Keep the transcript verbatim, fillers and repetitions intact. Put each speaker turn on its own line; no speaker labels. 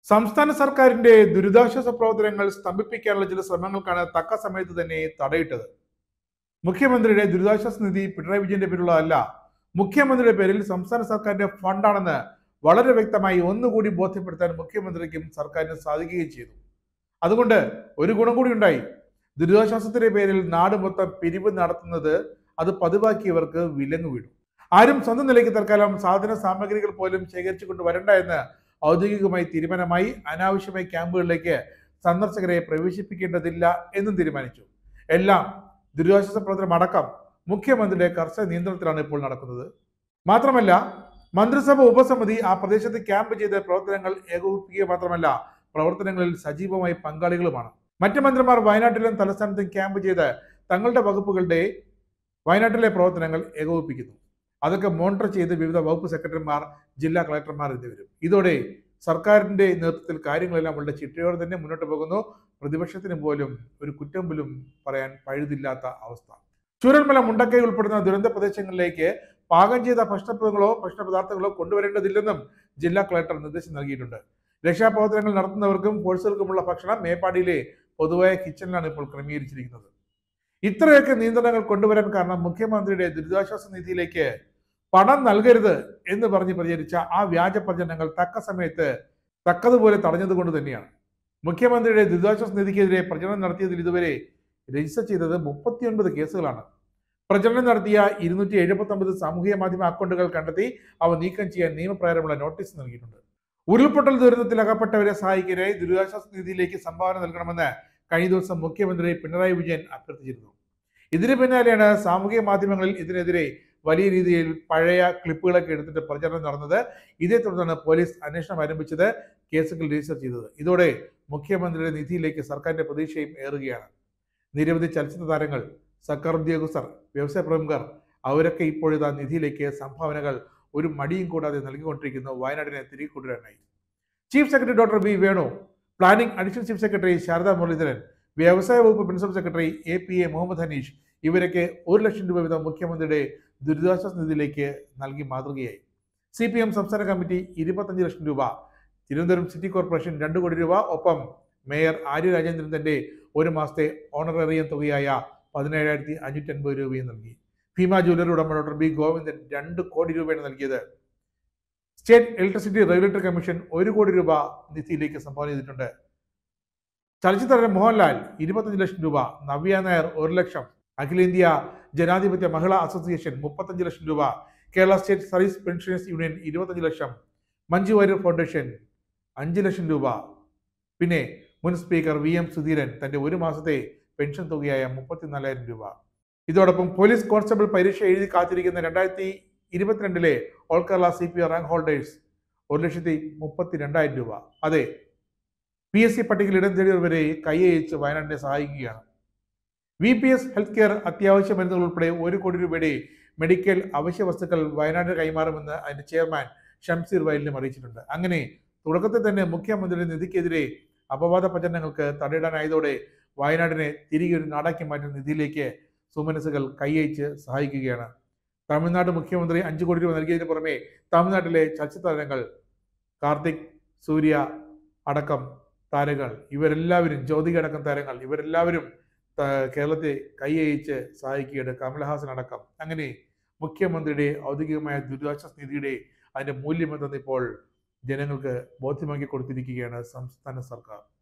സംസ്ഥാന സർക്കാരിന്റെ ദുരിതാശ്വാസ പ്രവർത്തനങ്ങൾ സ്തംഭിപ്പിക്കാനുള്ള ചില ശ്രമങ്ങൾക്കാണ് തക്ക സമയത്ത് തന്നെ തടയിട്ടത്. മുഖ്യമന്ത്രിയുടെ ദുരിതാശ്വാസ നിധി പിണറായി വിജയന്റെ പേരിലുള്ളതല്ല, മുഖ്യമന്ത്രിയുടെ പേരിൽ സംസ്ഥാന സർക്കാരിന്റെ ഫണ്ടാണെന്ന് വളരെ വ്യക്തമായി ഒന്നുകൂടി ബോധ്യപ്പെടുത്താൻ മുഖ്യമന്ത്രിക്കും സർക്കാരിനും സാധിക്കുകയും ചെയ്തു. അതുകൊണ്ട് ഒരു ഗുണം കൂടി ഉണ്ടായി. ദുരിതാശ്വാസത്തിന്റെ പേരിൽ നാട് മൊത്തം പിരിവ് നടത്തുന്നത് അത് പതിവാക്കിയവർക്ക് വിലങ്ങു വീണു. ആരും സ്വന്തം നിലയ്ക്ക് തൽക്കാലം സാധന സാമഗ്രികൾ പോലും ശേഖരിച്ചു കൊണ്ടുവരണ്ട എന്ന് ഔദ്യോഗികമായി തീരുമാനമായി. അനാവശ്യമായി ക്യാമ്പുകളിലേക്ക് സന്ദർശകരെ പ്രവേശിപ്പിക്കേണ്ടതില്ല എന്നും തീരുമാനിച്ചു. എല്ലാം ദുരിതാശ്വാസ പ്രവർത്തനം അടക്കം മുഖ്യമന്ത്രിയുടെ കർശന നിയന്ത്രണത്തിലാണ് ഇപ്പോൾ നടക്കുന്നത്. മാത്രമല്ല, മന്ത്രിസഭ ഉപസമിതി ആ പ്രദേശത്ത് ക്യാമ്പ് ചെയ്ത് പ്രവർത്തനങ്ങൾ ഏകോപിപ്പിക്കുക മാത്രമല്ല, പ്രവർത്തനങ്ങളിൽ സജീവമായി പങ്കാളികളുമാണ്. മറ്റ് മന്ത്രിമാർ വയനാട്ടിലും തലസ്ഥാനത്തും ക്യാമ്പ് ചെയ്ത് തങ്ങളുടെ വകുപ്പുകളുടെ വയനാട്ടിലെ പ്രവർത്തനങ്ങൾ ഏകോപിപ്പിക്കുന്നു. അതൊക്കെ മോണിറ്റർ ചെയ്ത് വിവിധ വകുപ്പ് സെക്രട്ടറിമാർ, ജില്ലാ കളക്ടർമാർ എന്നിവരും. ഇതോടെ സർക്കാരിന്റെ നേതൃത്വത്തിൽ കാര്യങ്ങളെല്ലാം വളരെ ചിട്ടയോടെ തന്നെ മുന്നോട്ട് പോകുന്നു. പ്രതിപക്ഷത്തിന് പോലും ഒരു കുറ്റം പോലും പറയാൻ പഴുതില്ലാത്ത അവസ്ഥ. ചൂരൽമല, മുണ്ടക്കൈ ഉൾപ്പെടുന്ന ദുരന്ത പ്രദേശങ്ങളിലേക്ക് പാകം ചെയ്ത ഭക്ഷണപദങ്ങളോ ഭക്ഷണപദാർത്ഥങ്ങളോ കൊണ്ടുവരേണ്ടതില്ലെന്നും ജില്ലാ കളക്ടർ നിർദ്ദേശം നൽകിയിട്ടുണ്ട്. രക്ഷാപ്രവർത്തനങ്ങൾ നടത്തുന്നവർക്കും ഫോഴ്സുകൾക്കുമുള്ള ഭക്ഷണം മേപ്പാടിയിലെ പൊതുവായ കിച്ചണിലാണ് ഇപ്പോൾ ക്രമീകരിച്ചിരിക്കുന്നത്. ഇത്രയൊക്കെ നിയന്ത്രണങ്ങൾ കൊണ്ടുവരാൻ കാരണം മുഖ്യമന്ത്രിയുടെ ദുരിതാശ്വാസ നിധിയിലേക്ക് പണം നൽകരുത് എന്ന് പറഞ്ഞ് പ്രചരിച്ച ആ വ്യാജ പ്രചരണങ്ങൾ തക്ക സമയത്ത് തക്കതുപോലെ തടഞ്ഞതുകൊണ്ട് തന്നെയാണ്. മുഖ്യമന്ത്രിയുടെ ദുരിതാശ്വാസ നിധിക്കെതിരെ പ്രചരണം നടത്തിയതിൽ ഇതുവരെ രജിസ്റ്റർ ചെയ്തത് മുപ്പത്തിയൊൻപത് കേസുകളാണ്. പ്രചരണം നടത്തിയ ഇരുന്നൂറ്റി എഴുപത്തി ഒമ്പത് സാമൂഹിക മാധ്യമ അക്കൗണ്ടുകൾ കണ്ടെത്തി അവ നീക്കം ചെയ്യാൻ നിയമപ്രകാരമുള്ള നോട്ടീസ് നൽകിയിട്ടുണ്ട്. ഉരുൾപൊട്ടൽ ദുരന്തത്തിൽ അകപ്പെട്ടവരെ സഹായിക്കാനായി ദുരിതാശ്വാസ നിധിയിലേക്ക് സംഭാവന നൽകണമെന്ന് കഴിഞ്ഞ ദിവസം മുഖ്യമന്ത്രി പിണറായി വിജയൻ അഭ്യർത്ഥിച്ചിരുന്നു. ഇതിന് പിന്നാലെയാണ് സാമൂഹിക മാധ്യമങ്ങളിൽ ഇതിനെതിരെ വലിയ രീതിയിൽ പഴയ ക്ലിപ്പുകളൊക്കെ എടുത്തിട്ട് പ്രചരണം നടന്നത്. ഇതേ തുടർന്നാണ് പോലീസ് അന്വേഷണം ആരംഭിച്ചത്, കേസുകൾ രജിസ്റ്റർ ചെയ്തത്. ഇതോടെ മുഖ്യമന്ത്രിയുടെ നിധിയിലേക്ക് സർക്കാരിന്റെ പ്രതീക്ഷയും ഏറുകയാണ്. നിരവധി ചലച്ചിത്ര താരങ്ങൾ, സർക്കാർ ഉദ്യോഗസ്ഥർ, വ്യവസായ പ്രമുഖർ അവരൊക്കെ ഇപ്പോഴിതാ നിധിയിലേക്ക് സംഭാവനകൾ ഒരു മടിയും കൂടാതെ നൽകിക്കൊണ്ടിരിക്കുന്നു. വയനാടിനെ തിരികെ കൊണ്ടുവരാനായി chief secretary doctor V Venu, planning additional chief secretary Sarada Muraleedharan, വ്യവസായ വകുപ്പ് principal secretary A P A Muhammad Hanish ഇവരൊക്കെ ഒരു ലക്ഷം രൂപ വീതം മുഖ്യമന്ത്രിയുടെ ദുരിതാശ്വാസ നിധിയിലേക്ക് നൽകി മാതൃകയായി. സി പി എം സംസ്ഥാന കമ്മിറ്റി ഇരുപത്തഞ്ച് ലക്ഷം രൂപ, തിരുവനന്തപുരം സിറ്റി കോർപ്പറേഷൻ രണ്ട് കോടി രൂപ, ഒപ്പം മേയർ ആര്യ രാജേന്ദ്രൻ തന്റെ ഒരു മാസത്തെ ഓണറേറിയം തുകയായ പതിനേഴായിരത്തി അഞ്ഞൂറ്റി അൻപത് രൂപയും നൽകി. ഭീമ ജ്വല്ലറി ഉടമ ഡോക്ടർ ബി ഗോവിന്ദൻ രണ്ട് കോടി രൂപയാണ് നൽകിയത്. സ്റ്റേറ്റ് ഇലക്ട്രിസിറ്റി റെഗുലേറ്ററി കമ്മീഷൻ ഒരു കോടി രൂപ നിധിയിലേക്ക് സംഭാവന ചെയ്തിട്ടുണ്ട്. ചലച്ചിത്ര മോഹൻലാൽ ഇരുപത്തഞ്ച് ലക്ഷം രൂപ, നവ്യ നായർ ഒരു ലക്ഷം, അഖിലേന്ത്യാ ജനാധിപത്യ മഹിളാ അസോസിയേഷൻ മുപ്പത്തഞ്ച് ലക്ഷം രൂപ, Kerala state service pensioners union ഇരുപത്തഞ്ച് ലക്ഷം, മഞ്ജു വാര്യർ ഫൗണ്ടേഷൻ അഞ്ച് ലക്ഷം രൂപ, പിന്നെ മുൻ സ്പീക്കർ വി എം സുധീരൻ തന്റെ ഒരു മാസത്തെ പെൻഷൻ തുകയായ മുപ്പത്തിനാലായിരം രൂപ. ഇതോടൊപ്പം പോലീസ് കോൺസ്റ്റബിൾ പരീക്ഷ എഴുതി കാത്തിരിക്കുന്ന രണ്ടായിരത്തി ഇരുപത്തിരണ്ടിലെ all Kerala C P rank holders ഒരു ലക്ഷത്തി മുപ്പത്തി രണ്ടായിരം രൂപ. അതെ, പി എസ് സി പട്ടികയിൽ ഇടം തേടിയവരെ കൈയച്ച് വയനാടിനെ സഹായിക്കുകയാണ്. V P S health care അത്യാവശ്യ മരുന്നുകൾ ഉൾപ്പെടെ ഒരു കോടി രൂപയുടെ മെഡിക്കൽ അവശ്യ വസ്തുക്കൾ വയനാടിന് കൈമാറുമെന്ന് അതിന്റെ ചെയർമാൻ ഷംസീർ വയലിനും അറിയിച്ചിട്ടുണ്ട്. അങ്ങനെ തുടക്കത്തിൽ തന്നെ മുഖ്യമന്ത്രിയുടെ നിധിക്കെതിരെ അപവാദ പ്രചരണങ്ങൾക്ക് തടയിടാനായതോടെ വയനാടിനെ തിരികെ ഒരു നാടാക്കി മാറ്റുന്ന നിധിയിലേക്ക് സുമനസുകൾ കൈയച്ച് സഹായിക്കുകയാണ്. തമിഴ്നാട് മുഖ്യമന്ത്രി അഞ്ചു കോടി രൂപ നൽകിയതിന് പുറമെ തമിഴ്നാട്ടിലെ ചലച്ചിത്ര താരങ്ങൾ കാർത്തിക്, സൂര്യ അടക്കം താരങ്ങൾ ഇവരെല്ലാവരും, ജ്യോതിക അടക്കം താരങ്ങൾ ഇവരെല്ലാവരും കേരളത്തെ കൈയച്ച് സഹായിക്കുകയാണ്, കമൽഹാസൻ അടക്കം. അങ്ങനെ മുഖ്യമന്ത്രിയുടെ ഔദ്യോഗികമായ ദുരിതാശ്വാസ നിധിയുടെ അതിന്റെ മൂല്യം എന്തെന്ന് ഇപ്പോൾ ജനങ്ങൾക്ക് ബോധ്യമാക്കി കൊടുത്തിരിക്കുകയാണ് സംസ്ഥാന സർക്കാർ.